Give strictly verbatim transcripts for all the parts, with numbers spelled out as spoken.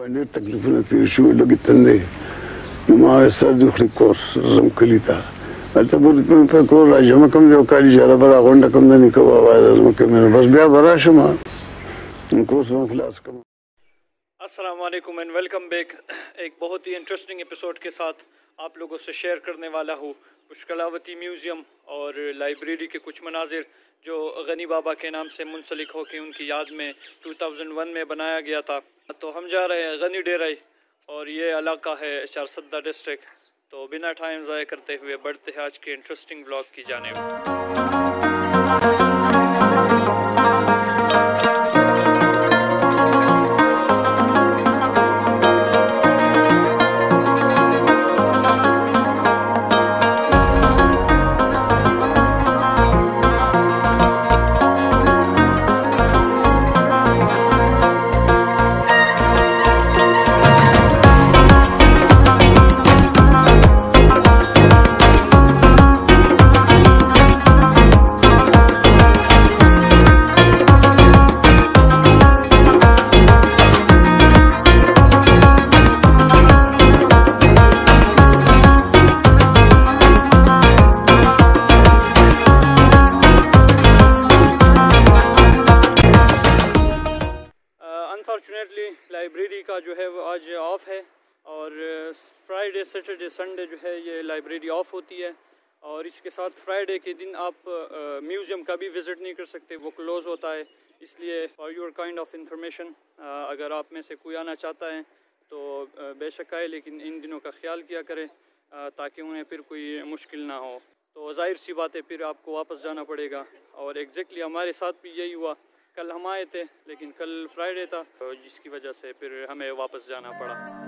باندې تکلیفونه تیر شو لګي تندې نو ما سر د خپل کورس زم کلی ته البته په کور راځم کوم یو کال اجازه برا غونډه کوم نه نکوه وای زم کوم بس بیا براشم کورس ما خلاص کوم. अस्सलाम वालेकुम एंड वेलकम बैक। एक बहुत ही इंटरेस्टिंग एपिसोड के साथ आप लोगों से शेयर करने वाला हूँ पुष्कलावती म्यूज़ियम और लाइब्रेरी के कुछ मनाजिर जो गनी बाबा के नाम से मुंसलिक होकर उनकी याद में दो हज़ार एक में बनाया गया था। तो हम जा रहे हैं गनी डेराई और ये इलाका है चारसद्दा डिस्ट्रिक्ट। तो बिना टाइम ज़ाया करते हुए बढ़ते हैं आज के इंटरेस्टिंग व्लॉग की जानिब। अनफॉर्चुनेटली लाइब्रेरी का जो है वो आज ऑफ है और फ्राइडे सैटरडे संडे जो है ये लाइब्रेरी ऑफ होती है और इसके साथ फ्राइडे के दिन आप म्यूज़ियम का भी विज़िट नहीं कर सकते, वो क्लोज़ होता है। इसलिए for your kind of information अगर आप में से कोई आना चाहता है तो बेशक आए, लेकिन इन दिनों का ख्याल किया करें ताकि उन्हें फिर कोई मुश्किल ना हो। तो ज़ाहिर सी बात है फिर आपको वापस जाना पड़ेगा और एग्जैक्टली हमारे साथ भी यही हुआ। कल हम आए थे लेकिन कल फ्राइडे था तो जिसकी वजह से फिर हमें वापस जाना पड़ा।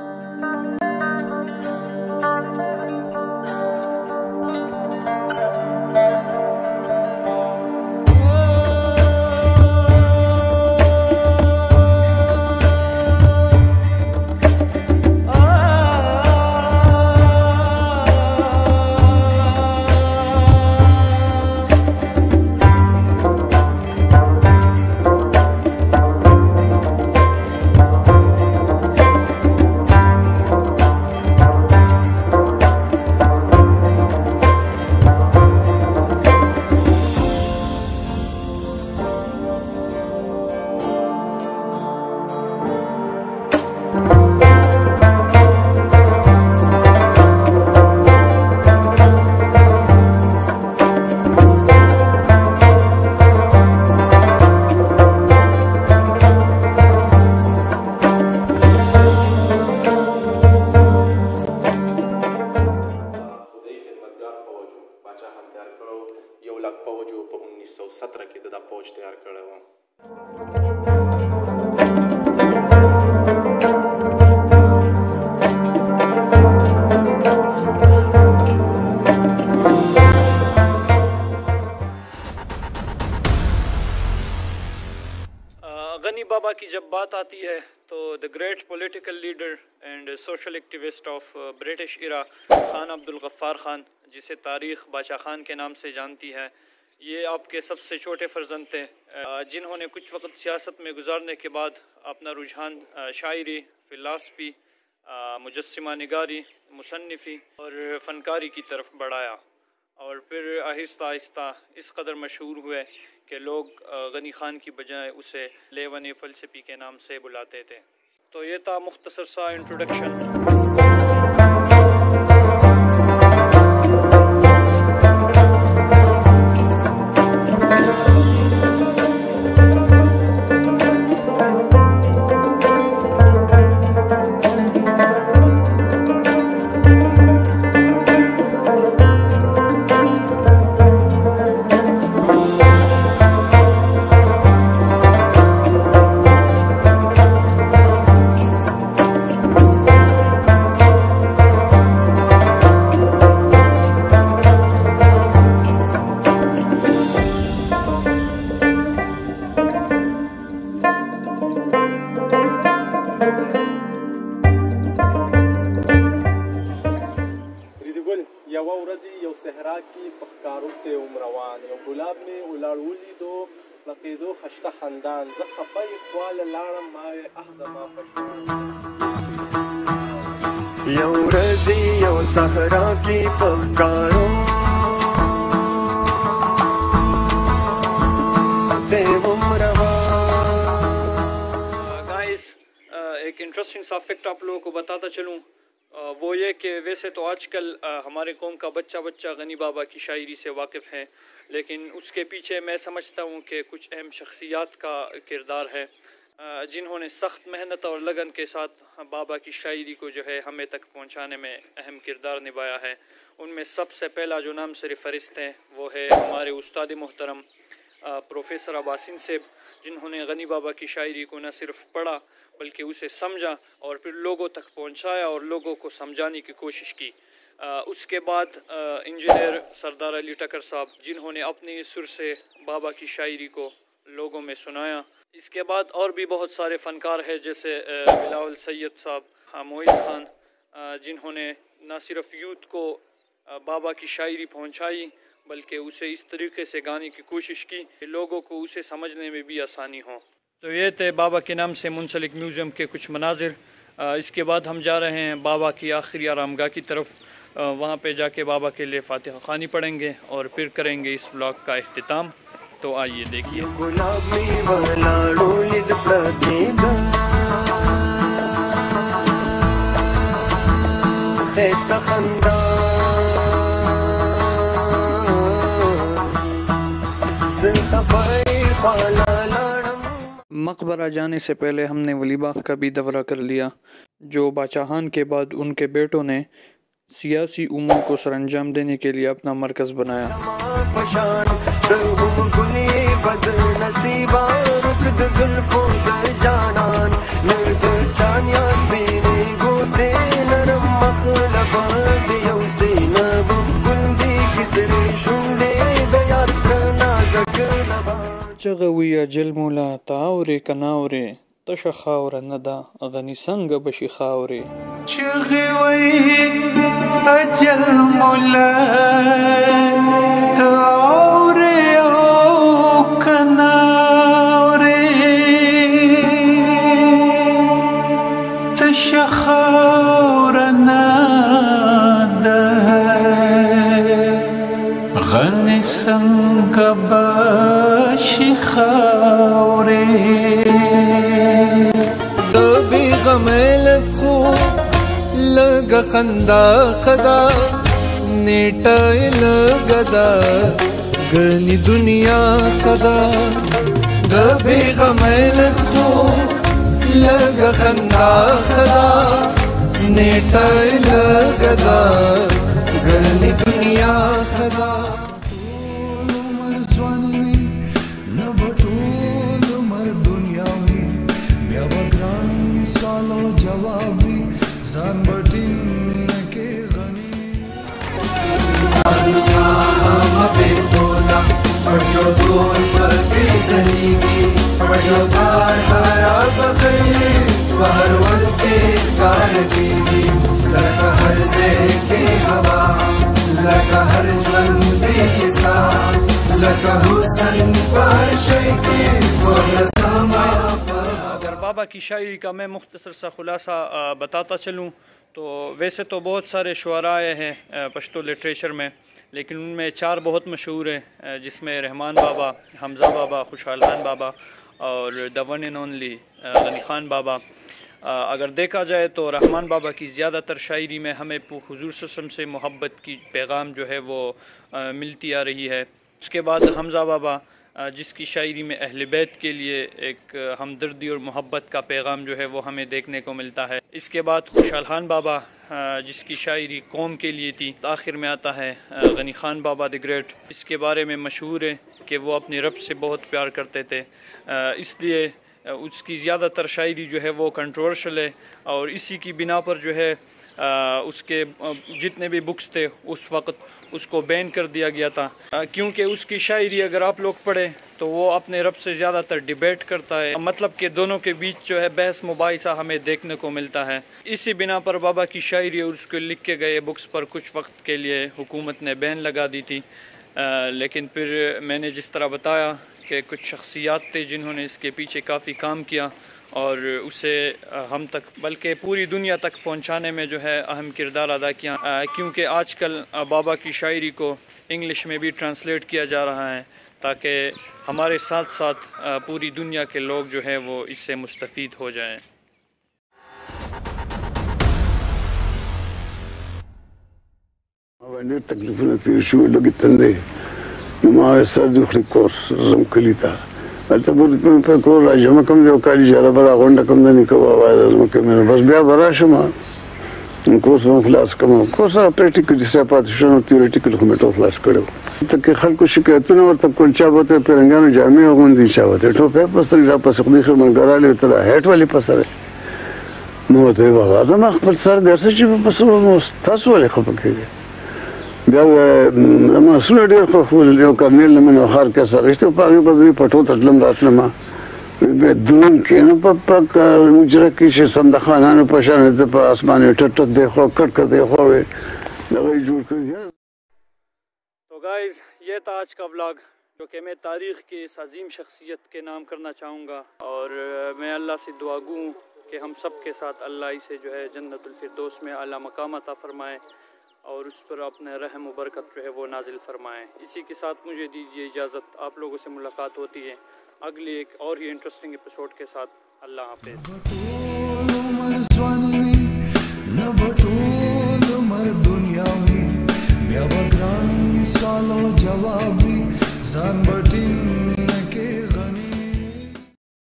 उन्नीस सौ सत्रह के दा पहुंच तैयार करे हुआ। गनी बाबा की जब बात आती है तो the great political leader and social activist of British era Khan Abdul Ghaffar Khan, जिसे तारीख़ बादशाह खान के नाम से जानती है, ये आपके सबसे छोटे फर्जंद थे जिन्होंने कुछ वक्त सियासत में गुजारने के बाद अपना रुझान शायरी, फ़िलासफ़ी, मुजस्सिमा निगारी, मुसन्निफ़ी और फ़नकारी की तरफ बढ़ाया और फिर आहिस्ता आहिस्ता इस कदर मशहूर हुए कि लोग गनी खान की बजाय उसे लेवन फ़लसफ़ी के नाम से बुलाते थे। तो ये था मुख्तसर सा इंट्रोडक्शन। لقیدو خشته خندان زه خپه خواله لاړم ما وې اه زما پشمان یو ورځ یو صحرا کې په ښکارو गाइस एक इंटरेस्टिंग सा फैक्ट आप लोगों को बताता चलूँ, वो ये कि वैसे तो आजकल हमारे कौम का बच्चा बच्चा गनी बाबा की शायरी से वाकिफ़ है, लेकिन उसके पीछे मैं समझता हूँ कि कुछ अहम शख्सियात का किरदार है जिन्होंने सख्त मेहनत और लगन के साथ बाबा की शायरी को जो है हमें तक पहुँचाने में अहम किरदार निभाया है। उनमें सबसे पहला जो नाम सर फ़हरिस्त है वो है हमारे उस्ताद मोहतरम प्रोफेसर अब्बासिन साहब, जिन्होंने गनी बाबा की शायरी को न सिर्फ पढ़ा बल्कि उसे समझा और फिर लोगों तक पहुंचाया और लोगों को समझाने की कोशिश की। आ, उसके बाद इंजीनियर सरदार अली टकर साहब, जिन्होंने अपने सुर से बाबा की शायरी को लोगों में सुनाया। इसके बाद और भी बहुत सारे फ़नकार हैं जैसे बिलावल सैयद साहब, मोइज़ खान, जिन्होंने न सिर्फ यूथ को बाबा की शायरी पहुंचाई बल्कि उसे इस तरीके से गाने की कोशिश की कि लोगों को उसे समझने में भी आसानी हो। तो ये थे बाबा के नाम से मुंसलिक म्यूज़ियम के कुछ मनाजिर। इसके बाद हम जा रहे हैं बाबा की आखिरी आरामगाह की तरफ, वहाँ पे जाके बाबा के लिए फातिहा खानी पढ़ेंगे और फिर करेंगे इस व्लॉग का इख्तिताम। तो आइए देखिए। मकबरा जाने से पहले हमने वलीबाग का भी दौरा कर लिया, जो बादशाहान के बाद उनके बेटों ने सियासी उमूर को सरअंजाम देने के लिए अपना मरकज़ बनाया। चगवी अजल मुला तावरे कनावरे तशखावर नदा गनी संग बशी खावरे। चगवी अजल मुला तावरे कनावरे तशखावर नदा गनी संग शिखावरे। तो भी गमेल खू लगा खंदा खदा नेटा लगदा गनी दुनिया खदा। तो भी गमेल खू लगा खंदा खदा नेटा लगदा गनी दुनिया खदा। अगर बाबा की शायरी का मैं मुख्तसर सा खुलासा बताता चलूँ तो वैसे तो बहुत सारे शुअराए हैं पश्तो लिटरेचर में, लेकिन उनमें चार बहुत मशहूर हैं, जिसमें रहमान बाबा, हमज़ा बाबा, खुशहाल खान बाबा और the one and only Ghani Khan बाबा। अगर देखा जाए तो रहमान बाबा की ज़्यादातर शायरी में हमें हुज़ूर सल्लल्लाहु अलैहि वसल्लम से मोहब्बत की पैगाम जो है वो मिलती आ रही है। उसके बाद हमज़ा बाबा, जिसकी शायरी में अहले बैत के लिए एक हमदर्दी और मोहब्बत का पैगाम जो है वो हमें देखने को मिलता है। इसके बाद खुशहाल खान बाबा, जिसकी शायरी कौम के लिए थी। आखिर में आता है गनी खान बाबा द ग्रेट। इसके बारे में मशहूर है कि वो अपने रब से बहुत प्यार करते थे, इसलिए उसकी ज़्यादातर शायरी जो है वो कंट्रोवर्शल है और इसी की बिना पर जो है उसके जितने भी बुक्स थे उस वक्त उसको बैन कर दिया गया था, क्योंकि उसकी शायरी अगर आप लोग पढ़ें तो वो अपने रब से ज़्यादातर डिबेट करता है, मतलब कि दोनों के बीच जो है बहस मुबाहिसा हमें देखने को मिलता है। इसी बिना पर बाबा की शायरी और उसके लिख के गए बुक्स पर कुछ वक्त के लिए हुकूमत ने बैन लगा दी थी, आ, लेकिन फिर मैंने जिस तरह बताया के कुछ शख्सियात थे जिन्होंने इसके पीछे काफ़ी काम किया और उसे हम तक बल्कि पूरी दुनिया तक पहुंचाने में जो है अहम किरदार अदा किया, क्योंकि आजकल बाबा की शायरी को इंग्लिश में भी ट्रांसलेट किया जा रहा है ताकि हमारे साथ साथ पूरी दुनिया के लोग जो है वो इससे मुस्तफ़ीद हो जाएं। تکلیفونه تیر شوي لږې تندې نو ما سر د خپل کورس زم کلی ته هلته به په کور راجمع کوم دی او کالي جاره به راغونډه کوم د نیکه بابا د ځمکې مې بس بیا به راشم کورس به خلاص کوم کورس هغه پریکټیکل چې پاتې شو نو تیوریټیکل خو مې ټول خلاص کړی ته کې خلکو شکایتونه ورته کول چا به ته پرنګانو جامې اغوندي چا به ته ټوپۍ په سترګې راپسې خدای خیر ملګرالې ته هیټ ولې په سره نو ورته ویې بابا زما خپل سر دی څه چې په سره نو تاسو ولې خفه کېږئ بیا مسؤل ډېر خوښول یو کرنیل نه مې خار کې سره اخیستی په هغې به دوی پټو ته تلم راتلم بیا درون کې نو په پک حجره کې چې صندخانانو په شان ته په اسمان یې ټټ ټټ دی خوا کټ کټ دی خوا وې دغه یې جوړ کړي. تو गाइस ये था आज का व्लॉग जो कि मैं तारीख़ की इस अजीम शख्सियत के नाम करना चाहूँगा और मैं अल्लाह से दुआ गूँ कि हम सब के साथ अल्लाह इसे जो है जन्नतुल फिरदौस में आला मकाम अता फरमाए और उस पर अपने रहम व बरकत जो है वो नाजिल फरमाएँ। इसी के साथ मुझे दीजिए इजाज़त, आप लोगों से मुलाकात होती है अगली एक और ही इंटरेस्टिंग एपिसोड के साथ। अल्लाह हाफ़िज़।